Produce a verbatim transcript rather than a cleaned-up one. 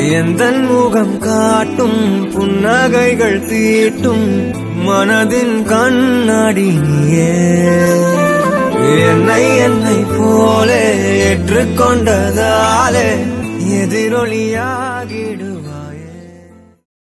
எந்தன் முகம் காட்டும் புன்னகைகள் தீட்டும் மனதின் கண்ணாடி நீயே என்னை என்னை போலே ஏற்றுக்கொண்டதாலே எதிரொலியா